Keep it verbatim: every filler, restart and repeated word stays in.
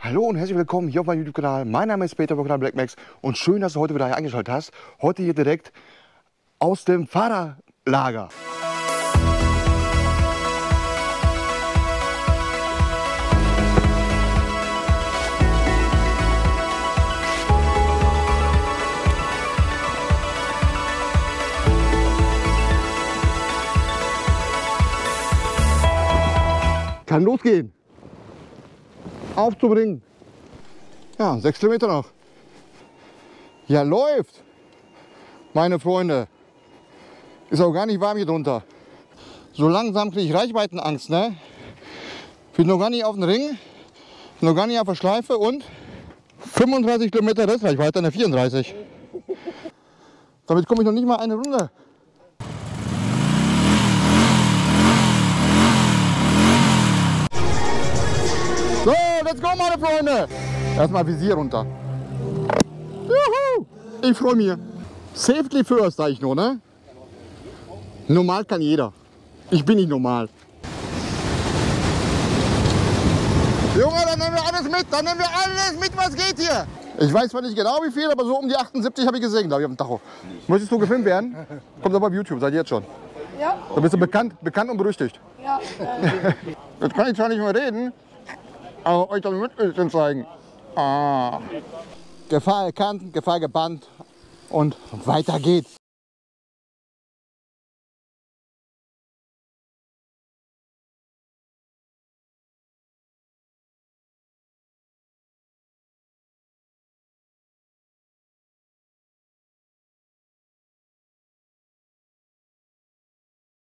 Hallo und herzlich willkommen hier auf meinem YouTube-Kanal. Mein Name ist Peter vom Kanal Black Max und schön, dass du heute wieder hier eingeschaltet hast. Heute hier direkt aus dem Fahrerlager. Kann losgehen. Aufzubringen. Ja, sechs Kilometer noch. Ja, läuft. Meine Freunde. Ist auch gar nicht warm hier drunter. So langsam kriege ich Reichweitenangst, ne? Bin noch gar nicht auf dem Ring, noch gar nicht auf der Schleife und fünfunddreißig Kilometer Restreichweite, ne, vierunddreißig. Damit komme ich noch nicht mal eine Runde. So, let's go, meine Freunde! Erstmal Visier runter. Juhu! Ich freue mich. Safety first, sage ich nur, ne? Normal kann jeder. Ich bin nicht normal. Junge, dann nehmen wir alles mit. Dann nehmen wir alles mit, was geht hier. Ich weiß zwar nicht genau wie viel, aber so um die achtundsiebzig habe ich gesehen, glaube ich, auf dem Tacho. Möchtest du gefilmt werden? Kommt aber auf YouTube, seid ihr jetzt schon. Ja. Da bist du bekannt, bekannt und berüchtigt. Ja. Jetzt kann ich zwar nicht mehr reden, aber euch das Mittelchen zeigen. Ah. Gefahr erkannt, Gefahr gebannt und weiter geht's.